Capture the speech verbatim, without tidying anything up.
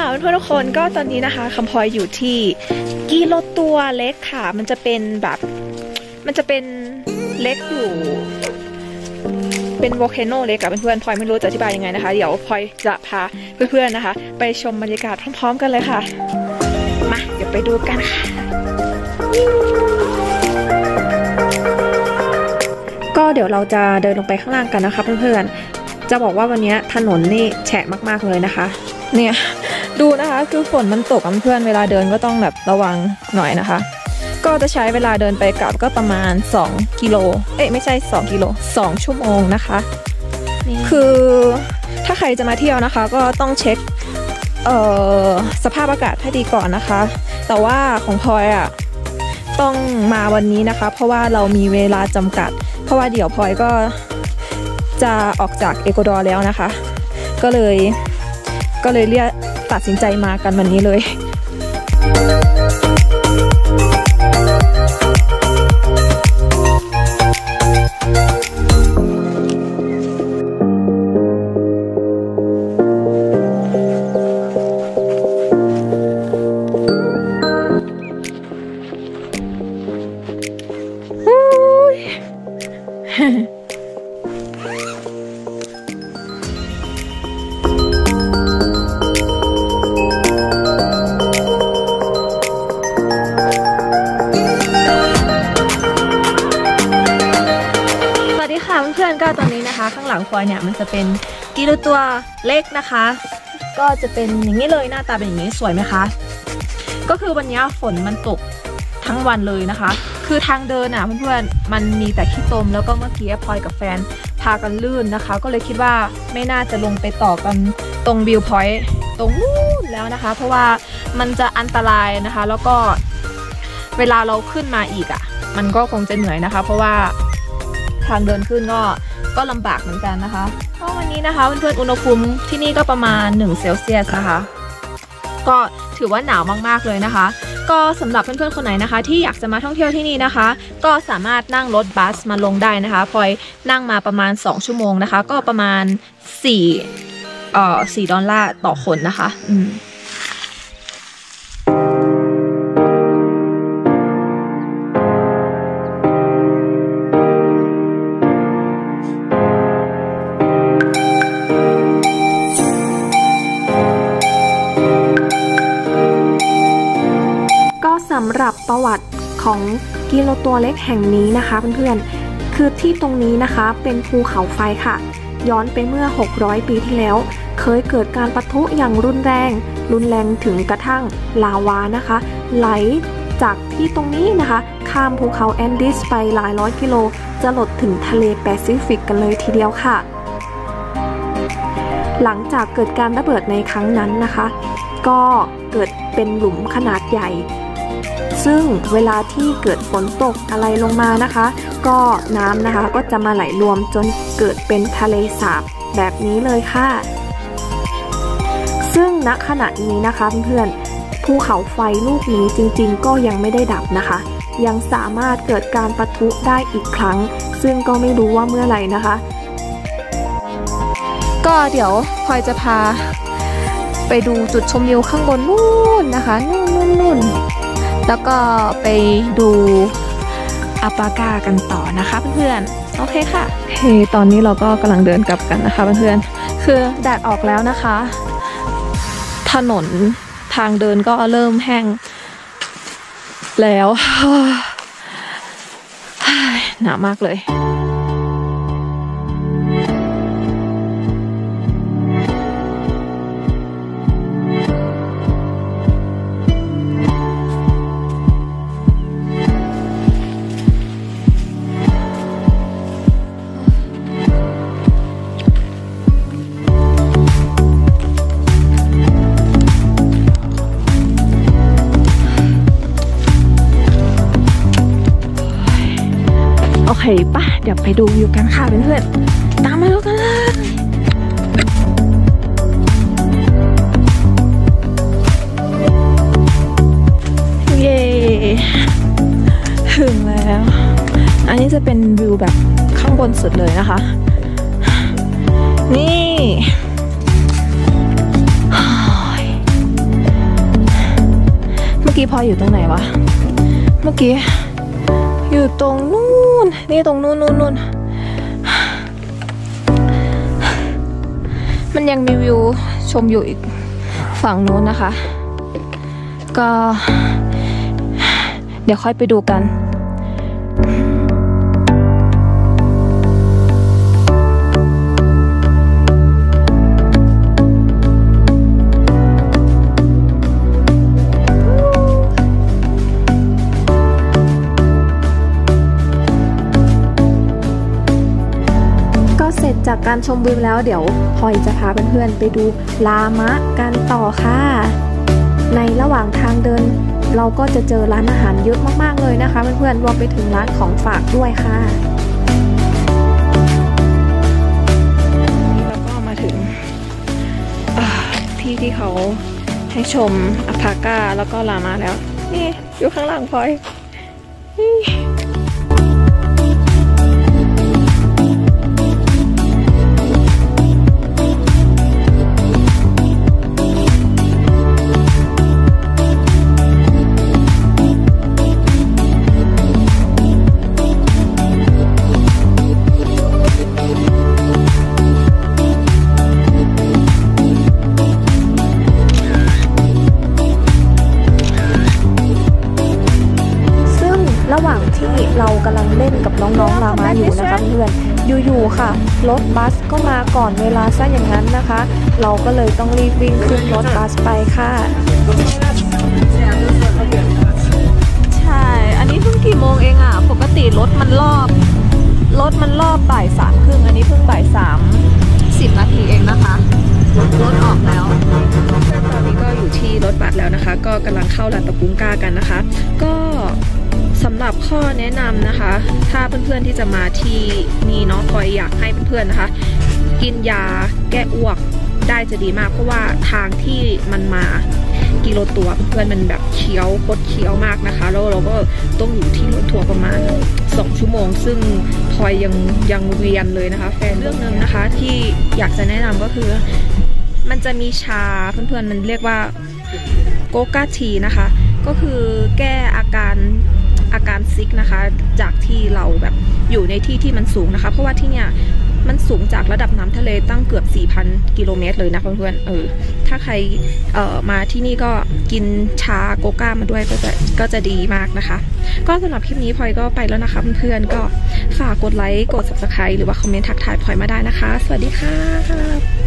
ค่ะเพื่อนๆทุกคนก็ตอนนี้นะคะคำพลอยอยู่ที่กิโลตัวเล็กค่ะมันจะเป็นแบบมันจะเป็นเล็กอยู่เป็นโวลเคโนเล็กกับเพื่อนๆพลอยไม่รู้จะอธิบายยังไงนะคะเดี๋ยวพลอยจะพาเพื่อนๆนะคะไปชมบรรยากาศพร้อมๆกันเลยค่ะมาเดี๋ยวไปดูกันค่ะก็เดี๋ยวเราจะเดินลงไปข้างล่างกันนะคะเพื่อนๆจะบอกว่าวันนี้ถนนนี่แฉะมากๆเลยนะคะเนี่ยดูนะคะคือฝนมันตกเพื่อนเวลาเดินก็ต้องแบบระวังหน่อยนะคะก็จะใช้เวลาเดินไปกลับก็ประมาณสองกิโลเอ๊ะไม่ใช่สองกิโลสองชั่วโมงนะคะคือถ้าใครจะมาเที่ยวนะคะก็ต้องเช็คเอ่อสภาพอากาศให้ดีก่อนนะคะแต่ว่าของพลอยอ่ะต้องมาวันนี้นะคะเพราะว่าเรามีเวลาจำกัดเพราะว่าเดี๋ยวพลอยก็จะออกจากเอกวาดอร์แล้วนะคะก็เลยก็เลยเรียกตัดสินใจมากันวันนี้เลยเพื่อนๆก็ตอนนี้นะคะข้างหลังพลอยเนี่ยมันจะเป็นกิโลตัวเล็กนะคะก็จะเป็นอย่างนี้เลยหน้าตาเป็นอย่างนี้สวยไหมคะก็คือวันนี้ฝนมันตกทั้งวันเลยนะคะคือทางเดินอ่ะเพื่อนๆมันมีแต่ขี้ตมแล้วก็เมื่อกี้พลอยกับแฟนพากันลื่นนะคะก็เลยคิดว่าไม่น่าจะลงไปต่อกันตรงวิวพอยต์ตรงนู้นแล้วนะคะเพราะว่ามันจะอันตรายนะคะแล้วก็เวลาเราขึ้นมาอีกอ่ะมันก็คงจะเหนื่อยนะคะเพราะว่าทางเดินขึ้นก็ก็ลำบากเหมือนกันนะคะก็วันนี้นะคะเพื่อนๆอุณหภูมิที่นี่ก็ประมาณหนึ่งเซลเซียสนะคะก็ถือว่าหนาวมากๆเลยนะคะก็สำหรับเพื่อนๆคนไหนนะคะที่อยากจะมาท่องเที่ยวที่นี่นะคะก็สามารถนั่งรถบัสมาลงได้นะคะพลอยนั่งมาประมาณสองชั่วโมงนะคะก็ประมาณสี่เอ่อสี่ดอลลาร์ต่อคนนะคะอืมสำหรับประวัติของกิโลตัวเล็กแห่งนี้นะคะเพื่อนๆคือที่ตรงนี้นะคะเป็นภูเขาไฟค่ะย้อนไปเมื่อหกร้อยปีที่แล้วเคยเกิดการปะทุอย่างรุนแรงรุนแรงถึงกระทั่งลาวานะคะไหลจากที่ตรงนี้นะคะข้ามภูเขาแอนดีสไปหลายร้อยกิโลจะหลดถึงทะเลแปซิฟิกกันเลยทีเดียวค่ะหลังจากเกิดการระเบิดในครั้งนั้นนะคะก็เกิดเป็นหลุมขนาดใหญ่ซึ่งเวลาที่เกิดฝนตกอะไรลงมานะคะก็น้ำนะคะก็จะมาไหลรวมจนเกิดเป็นทะเลสาบแบบนี้เลยค่ะซึ่งณขณะนี้นะคะเพื่อนๆภูเขาไฟลูกนี้จริงๆก็ยังไม่ได้ดับนะคะยังสามารถเกิดการปะทุได้อีกครั้งซึ่งก็ไม่รู้ว่าเมื่อไหร่นะคะก็เดี๋ยวพลอยจะพาไปดูจุดชมวิวข้างบนนู่นนะคะนู่นนู่นนู่นแล้วก็ไปดูอัปปากากันต่อนะคะเพื่อนๆโอเคค่ะโอเคตอนนี้เราก็กำลังเดินกลับกันนะคะเพื่อนๆคือแดดออกแล้วนะคะถนนทางเดินก็เริ่มแห้งแล้วหนาวมากเลยโอเคป่ะเดี๋ยวไปดูวิวกันค่ะเพื่อนๆตามมาดูกันเลยเย้ถึงแล้วอันนี้จะเป็นวิวแบบข้างบนสุดเลยนะคะนี่มื่อกี้พออยู่ตรงไหนวะเมื่อกี้อยู่ตรงนู้นนี่ตรงนู้นนู้นนู้นมันยังมีวิวชมอยู่อีกฝั่งนู้นนะคะก็เดี๋ยวค่อยไปดูกันจากการชมวิวแล้วเดี๋ยวพลอยจะพาเพื่อนๆไปดูลามะกันต่อค่ะในระหว่างทางเดินเราก็จะเจอร้านอาหารเยอะมากๆเลยนะคะเพื่อนๆรวมไปถึงร้านของฝากด้วยค่ะนี่เราก็มาถึงที่ที่เขาให้ชมอัลพาก้าแล้วก็ลามะแล้วนี่อยู่ข้างหลังพลอยระหว่างที่เรากำลังเล่นกับน้องๆลามะอยู่นะคะเพื่อนอยู่ๆค่ะรถบัสก็มาก่อนเวลาซะอย่างนั้นนะคะเราก็เลยต้องรีบวิ่งขึ้นรถบัสไปค่ะใช่อันนี้เพิ่งกี่โมงเองอ่ะปกติรถมันรอบรถมันรอบบ่ายสามครึ่งอันนี้เพิ่งบ่ายสามสิบนาทีเองนะคะรถออกแล้วตอนนี้ก็อยู่ที่รถบัสแล้วนะคะก็กำลังเข้าลานตะปุงกากันนะคะก็สำหรับข้อแนะนำนะคะถ้าเพื่อนๆที่จะมาที่นี่เนาะพลอยอยากให้เพื่อนๆนะคะกินยาแก้อ้วกได้จะดีมากเพราะว่าทางที่มันมากิโลตัวเพื่อนมันแบบเคี้ยวคดเคี้ยวมากนะคะแล้วเราก็ต้องอยู่ที่รถทัวร์ประมาณสองชั่วโมงซึ่งพลอยยังยังเวียนเลยนะคะแฟนเรื่องนึงนะคะที่อยากจะแนะนำก็คือมันจะมีชาเพื่อนๆมันเรียกว่าโกกาทีนะคะก็คือแก้อาการอาการซิกนะคะจากที่เราแบบอยู่ในที่ที่มันสูงนะคะเพราะว่าที่เนี่ยมันสูงจากระดับน้ำทะเลตั้งเกือบ สี่พัน กิโลเมตรเลยนะเพื่อนๆเออถ้าใครเอ่อมาที่นี่ก็กินชาโกก้ามาด้วยก็จะก็จะดีมากนะคะก็สำหรับคลิปนี้พลอยก็ไปแล้วนะคะเพื่อนๆก็ฝากกดไลค์กด ซับสไครบ์ หรือว่าคอมเมนต์ทักทายพลอยมาได้นะคะสวัสดีค่ะ